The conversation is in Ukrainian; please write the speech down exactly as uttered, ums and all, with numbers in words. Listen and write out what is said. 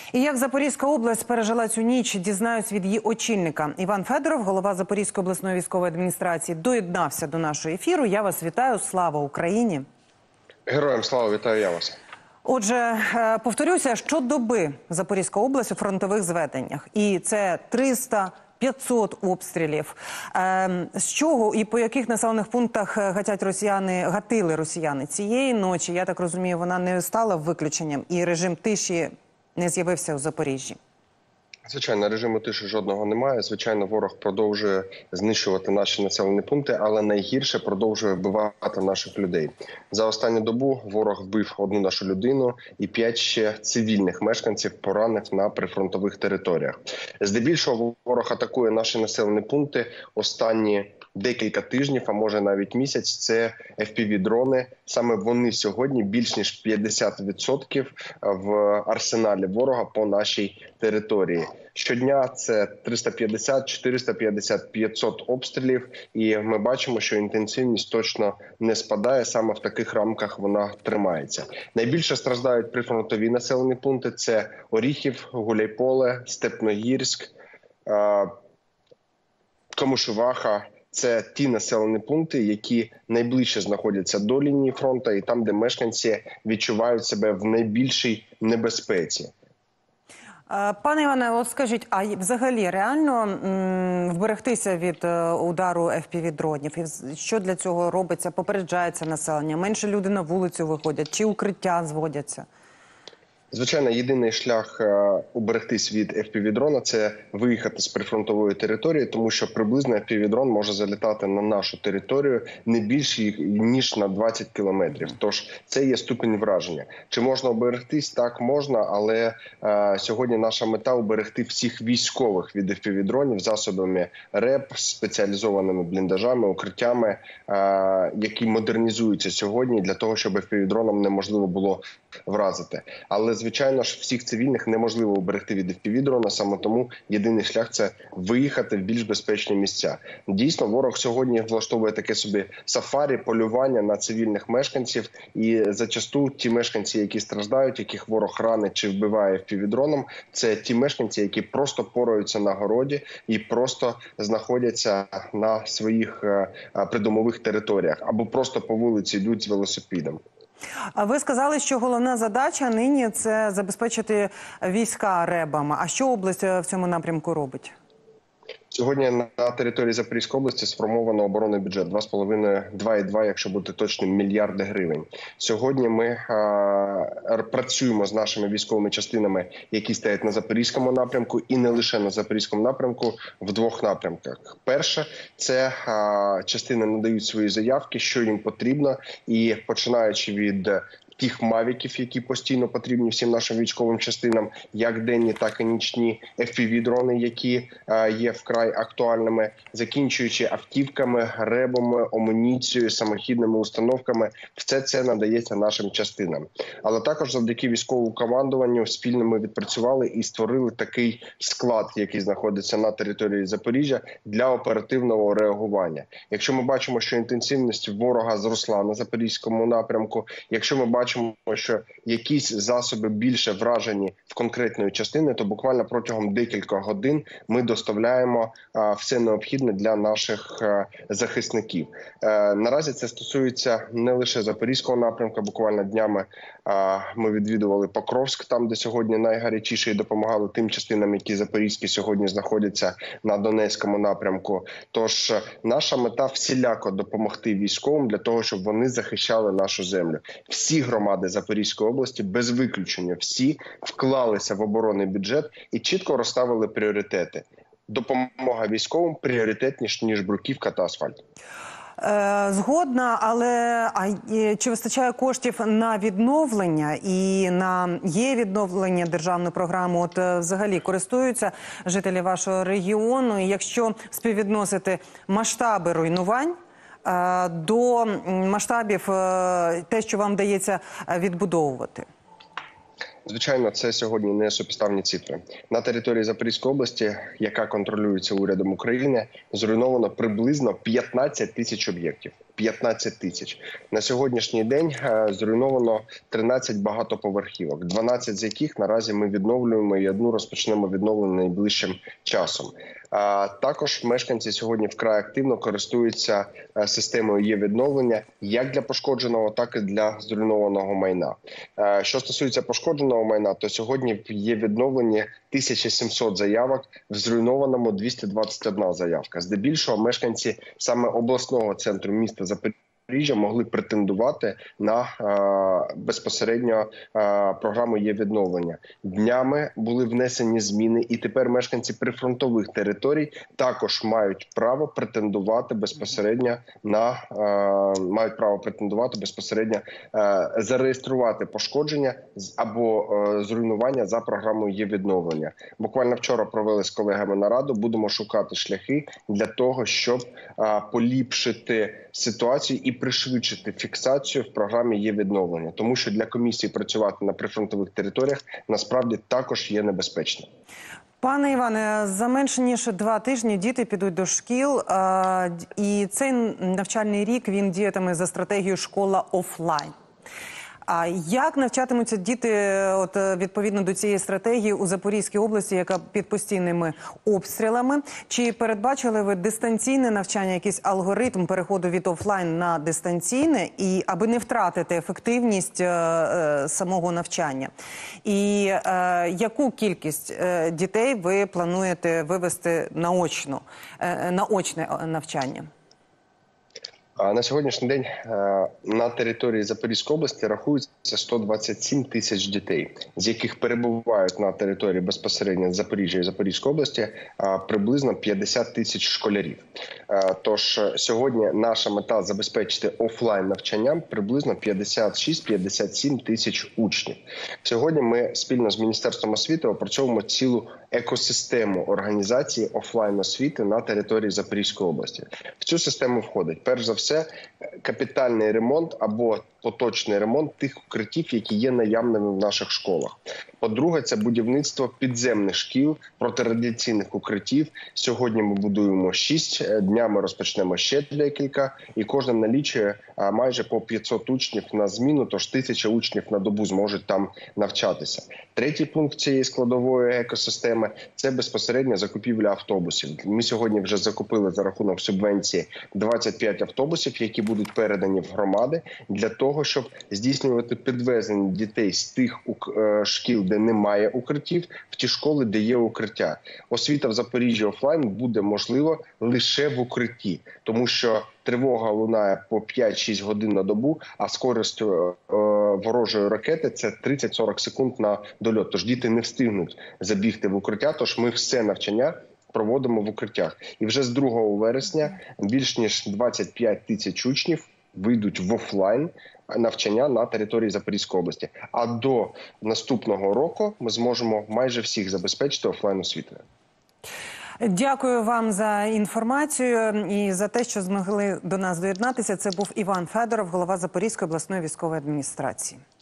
І як Запорізька область пережила цю ніч, дізнаюсь від її очільника. Іван Федоров, голова Запорізької обласної військової адміністрації, доєднався до нашого ефіру. Я вас вітаю. Слава Україні! Героям слава, вітаю я вас. Отже, повторюся, щодоби Запорізька область у фронтових зведеннях. І це триста - п'ятсот обстрілів. З чого і по яких населених пунктах гатять росіяни, гатили росіяни цієї ночі? Я так розумію, вона не стала виключенням і режим тиші не з'явився у Запоріжжі. Звичайно, режиму тиші жодного немає. Звичайно, ворог продовжує знищувати наші населені пункти, але найгірше продовжує вбивати наших людей. За останню добу ворог вбив одну нашу людину і п'ять ще цивільних мешканців поранив на прифронтових територіях. Здебільшого ворог атакує наші населені пункти останні декілька тижнів, а може навіть місяць, це еф пі ві-дрони. Саме вони сьогодні більш ніж п'ятдесят відсотків в арсеналі ворога по нашій території. Щодня це триста п'ятдесят, чотириста п'ятдесят, п'ятсот обстрілів, і ми бачимо, що інтенсивність точно не спадає, саме в таких рамках вона тримається. Найбільше страждають прифронтові населені пункти – це Оріхів, Гуляйполе, Степногірськ, Комишуваха. Це ті населені пункти, які найближче знаходяться до лінії фронту і там, де мешканці відчувають себе в найбільшій небезпеці. Пане Іване, от скажіть, а взагалі реально м, вберегтися від удару еф пі ві-дронів? І що для цього робиться? Попереджається населення? Менше люди на вулицю виходять? Чи укриття зводяться? Звичайно, єдиний шлях уберегтись від еф пі ві-дрона – це виїхати з прифронтової території, тому що приблизно еф пі ві-дрон може залітати на нашу територію не більше, ніж на двадцять кілометрів. Тож це є ступінь враження. Чи можна уберегтись? Так, можна, але а, сьогодні наша мета – уберегти всіх військових від еф пі ві-дронів засобами РЕП, спеціалізованими бліндажами, укриттями, а, які модернізуються сьогодні для того, щоб еф пі ві-дроном неможливо було вразити. Але, звичайно ж, всіх цивільних неможливо уберегти від еф пі ві-дрона, саме тому єдиний шлях – це виїхати в більш безпечні місця. Дійсно, ворог сьогодні влаштовує таке собі сафарі, полювання на цивільних мешканців, і зачасту ті мешканці, які страждають, яких ворог ранить чи вбиває еф пі ві-дроном, це ті мешканці, які просто пораються на городі і просто знаходяться на своїх придомових територіях, або просто по вулиці йдуть з велосипедом. А ви сказали, що головна задача нині – це забезпечити війська ребами. А що область в цьому напрямку робить? Сьогодні на території Запорізької області сформовано оборонний бюджет два з половиною - два і два, якщо бути точним, мільярди гривень. Сьогодні ми а, працюємо з нашими військовими частинами, які стоять на Запорізькому напрямку, і не лише на Запорізькому напрямку, в двох напрямках. Перше – це а, частини надають свої заявки, що їм потрібно, і починаючи від тих мавіків, які постійно потрібні всім нашим військовим частинам, як денні, так і нічні, еф пі ві-дрони, які а, є вкрай актуальними, закінчуючи автівками, ребами, амуніцією, самохідними установками. Все це надається нашим частинам. Але також завдяки військовому командуванню спільно ми відпрацювали і створили такий склад, який знаходиться на території Запоріжжя, для оперативного реагування. Якщо ми бачимо, що інтенсивність ворога зросла на Запорізькому напрямку, якщо ми бачимо, Бачимо, що якісь засоби більше вражені в конкретної частини, то буквально протягом декілька годин ми доставляємо а, все необхідне для наших а, захисників. А, наразі це стосується не лише Запорізького напрямку. Буквально днями а, ми відвідували Покровськ, там, де сьогодні найгарячіше, і допомагали тим частинам, які запорізькі сьогодні знаходяться на Донецькому напрямку. Тож наша мета всіляко допомогти військовим для того, щоб вони захищали нашу землю. Всі громади Запорізької області, без виключення, всі вклалися в оборонний бюджет і чітко розставили пріоритети. Допомога військовим пріоритетніше, ніж бруківка та асфальт. Е, згодна, але а, чи вистачає коштів на відновлення і на є відновлення державну програму? От взагалі користуються жителі вашого регіону? І якщо співвідносити масштаби руйнувань до масштабів те, що вам вдається відбудовувати? Звичайно, це сьогодні не супоставні цифри. На території Запорізької області, яка контролюється урядом України, зруйновано приблизно п'ятнадцять тисяч об'єктів. п'ятнадцять тисяч. На сьогоднішній день зруйновано тринадцять багатоповерхівок, дванадцять з яких наразі ми відновлюємо і одну розпочнемо відновлення найближчим часом. А також мешканці сьогодні вкрай активно користуються системою є-відновлення як для пошкодженого, так і для зруйнованого майна. Що стосується пошкодженого майна, то сьогодні в є-відновленні тисяча сімсот заявок, в зруйнованому двісті двадцять одна заявка. Здебільшого мешканці саме обласного центру міста Запоріжжя могли претендувати на е, безпосередньо е, програму є-відновлення. Днями були внесені зміни, і тепер мешканці прифронтових територій також мають право претендувати безпосередньо на е, мають право претендувати безпосередньо е, зареєструвати пошкодження або е, зруйнування за програмою є-відновлення. Буквально вчора провели з колегами нараду. Будемо шукати шляхи для того, щоб е, поліпшити ситуацію і пришвидшити фіксацію в програмі є-відновлення. Тому що для комісії працювати на прифронтових територіях насправді також є небезпечно. Пане Іване, за менше ніж два тижні діти підуть до шкіл, і цей навчальний рік він діятиме за стратегією «Школа офлайн». А як навчатимуться діти от, відповідно до цієї стратегії у Запорізькій області, яка під постійними обстрілами? Чи передбачили ви дистанційне навчання, якийсь алгоритм переходу від офлайн на дистанційне, і аби не втратити ефективність е, е, самого навчання? І е, яку кількість е, дітей ви плануєте вивести наочно, е, на очне навчання? На сьогоднішній день на території Запорізької області рахується сто двадцять сім тисяч дітей, з яких перебувають на території безпосередньо Запоріжжя і Запорізької області приблизно п'ятдесят тисяч школярів. Тож сьогодні наша мета – забезпечити офлайн навчанням приблизно п'ятдесят шість - п'ятдесят сім тисяч учнів. Сьогодні ми спільно з Міністерством освіти опрацьовуємо цілу екосистему організації офлайн освіти на території Запорізької області. В цю систему входить, перш за все, це капітальний ремонт або поточний ремонт тих укриттів, які є наявними в наших школах. По-друге, це будівництво підземних шкіл, протирадіаційних укриттів. Сьогодні ми будуємо шість, днями розпочнемо ще декілька, і кожен налічує майже по п'ятсот учнів на зміну, тож тисяча учнів на добу зможуть там навчатися. Третій пункт цієї складової екосистеми – це безпосередньо закупівля автобусів. Ми сьогодні вже закупили за рахунок субвенції двадцять п'ять автобусів, які будуть передані в громади, для того, щоб здійснювати підвезення дітей з тих шкіл, де немає укриттів, в ті школи, де є укриття. Освіта в Запоріжжі офлайн буде можливо лише в укритті, тому що тривога лунає по п'ять-шість годин на добу, а скорість е, ворожої ракети – це тридцять - сорок секунд на дольот. Тож діти не встигнуть забігти в укриття, тож ми все навчання проводимо в укриттях. І вже з другого вересня більш ніж двадцять п'ять тисяч учнів вийдуть в офлайн навчання на території Запорізької області. А до наступного року ми зможемо майже всіх забезпечити офлайн освітою. Дякую вам за інформацію і за те, що змогли до нас доєднатися. Це був Іван Федоров, голова Запорізької обласної військової адміністрації.